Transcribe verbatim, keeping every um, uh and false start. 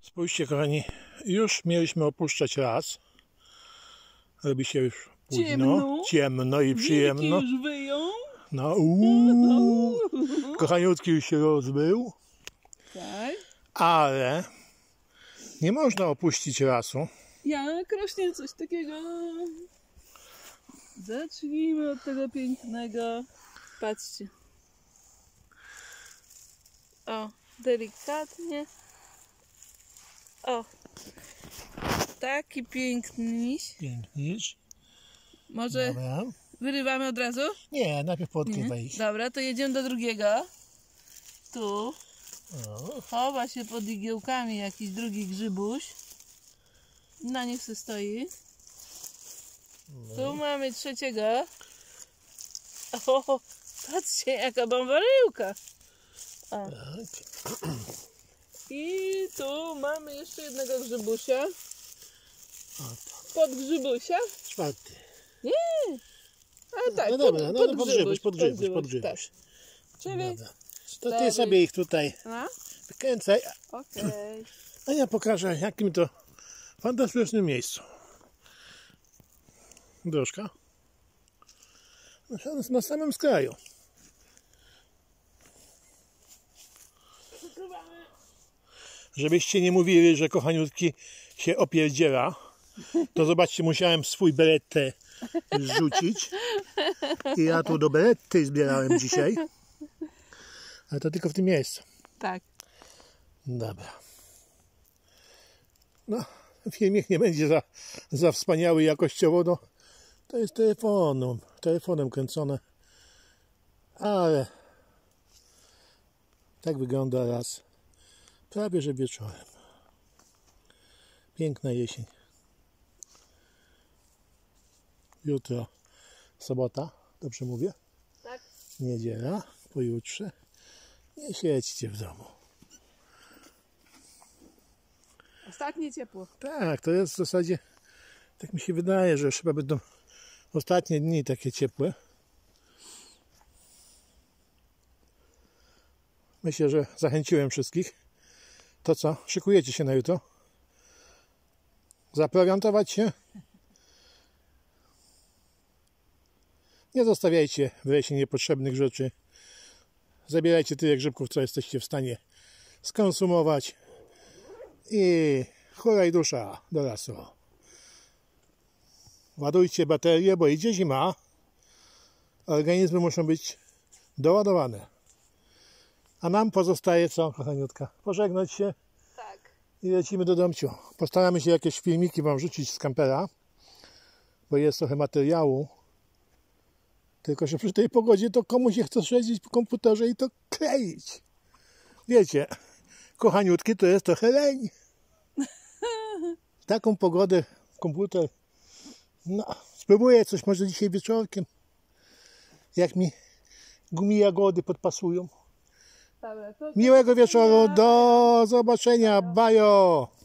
Spójrzcie, kochani, już mieliśmy opuszczać las. Robi się już późno, ciemno, ciemno i przyjemno. Wilki już wyją. No, uuu, kochaniutki już się rozbył. Tak. Ale nie można opuścić lasu. Jak rośnie coś takiego. Zacznijmy od tego pięknego. Patrzcie. O, delikatnie. O, taki piękniś. Piękniś. Może Dobra. wyrywamy od razu? Nie, najpierw podkę Nie. wejść. Dobra, to jedziemy do drugiego. Tu. O. Chowa się pod igiełkami jakiś drugi grzybuś. Na nich se stoi. No. Tu mamy trzeciego. O, patrzcie, jaka bambaryłka. O. Tak. I tu mamy jeszcze jednego grzybusia. O, to. Pod grzybusia? Czwarty. Nie. A tak, No dobra, no, pod, no, pod pod grzybuś, grzybuś, pod grzybuś, pod grzybuś, grzybuś. tak. Czyli, Dobra. To ty Dobry. sobie ich tutaj a? wykręcaj, Okej. Okay. a ja pokażę, jakim to fantastycznym miejscu. Drożka. Na samym skraju. Żebyście nie mówili, że kochaniutki się opierdziela, to zobaczcie, musiałem swój beretę rzucić. I ja tu do berety zbierałem dzisiaj. Ale to tylko w tym miejscu. Tak. Dobra. No, filmik nie będzie za, za wspaniały jakościowo. No, to jest telefonem, telefonem kręcone. Ale tak wygląda las. Prawie że wieczorem. Piękna jesień. Jutro sobota, dobrze mówię? Tak. Niedziela, pojutrze. Nie siedźcie w domu. Ostatnie ciepło. Tak, to jest w zasadzie, tak mi się wydaje, że już chyba będą ostatnie dni takie ciepłe. Myślę, że zachęciłem wszystkich. To co? Szykujecie się na jutro? Zaprowiantować się? Nie zostawiajcie w lesie niepotrzebnych rzeczy. Zabierajcie tyle grzybków, co jesteście w stanie skonsumować. I hulaj dusza do lasu. Ładujcie baterie, bo idzie zima. Organizmy muszą być doładowane. A nam pozostaje co, kochaniutka? Pożegnać się. Tak. I lecimy do domciu. Postaramy się jakieś filmiki wam rzucić z kampera, bo jest trochę materiału. Tylko że przy tej pogodzie to komu się chce siedzieć po komputerze i to kleić. Wiecie, kochaniutki, to jest trochę leń. Taką pogodę komputer. No, spróbuję coś może dzisiaj wieczorkiem. Jak mi gumi jagody podpasują. Dobra, to Miłego wieczoru, do zobaczenia, bajo!